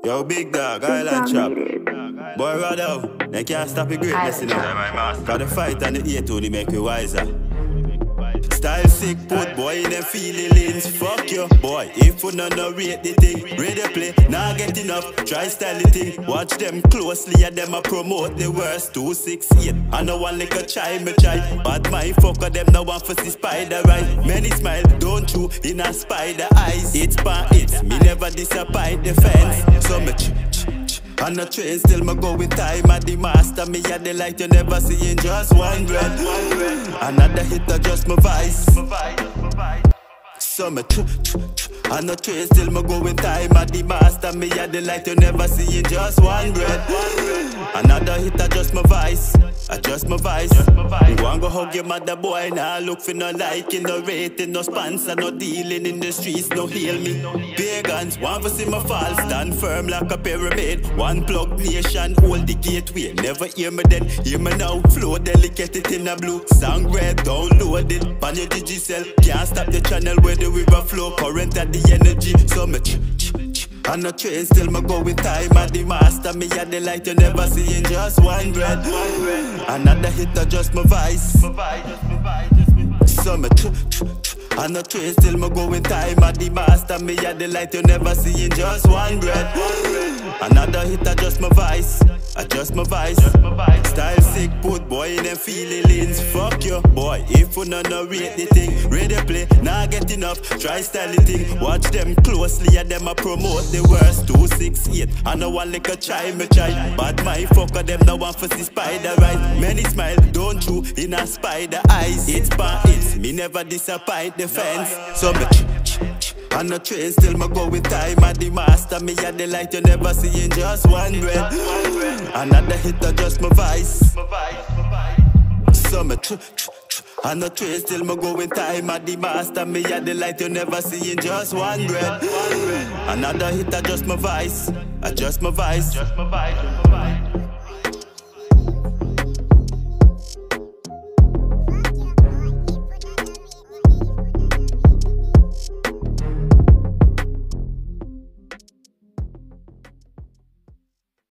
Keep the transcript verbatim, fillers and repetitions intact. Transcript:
Yo, big dog, Island Trap. Boy, ride out, they can't stop your greatness, you know. Cause the fight and the hate only make you wiser. Style sick, put boy in them feeling lanes. Fuck you, boy, if you no no rate the thing. Ready play, nah get enough, try style the thing. Watch them closely and them a promote the worst. Two, six, eight, I know one like a chai, me try. But my fucker them no one for see spider right. Many smile, don't you, in a spider eyes. It's pan, it's, me never disappoint the fence. So much. On the train still me go with time at the master. Me at the light you never see in just one breath. Another hit or just my vice. So me tch tch tch. On the train still me go with time at the master. Me at the light you never see in just one breath. Another hit or just my vice. I just my vice. You want go hug your mother boy, nah look for no liking, no rating, no sponsor, no dealing in the streets, no heal me. Pagans want to see my fall, stand firm like a pyramid. One plug nation, hold the gateway. Never hear me then, hear me now. Flow delicate it in a blue. Song red, download it, pan your digicel. Can't stop the channel where the river flow. Current at the energy, so much. On the train still me go with time at the master. Me at the light you never see in just one breath. Another hit or just my vice. So me tch tch tch. On the train still me go with time at the master. Me at the light you never see in just one breath. Another hit or just my vice. I just my vice. Style sick, put boy in them feeling lanes. Fuck you, boy, if you no no rate the thing. Ready play, nah get enough, try style the thing. Watch them closely and them a promote the worst. Two, six, eight, I know one like a chai, me try. But my fucker them no one for see spider right. Many smile, don't you, in a spider eyes. It's pan, it's, me never disappoint the fence. So me on the train still me go with time at the master. Me at the light you never see in just one breath. Another hit or just my vice. So me tch tch tch. On the train still me go with time at the master. Me at the light you never see in just one breath. Another hit or just my vice. I just my vice.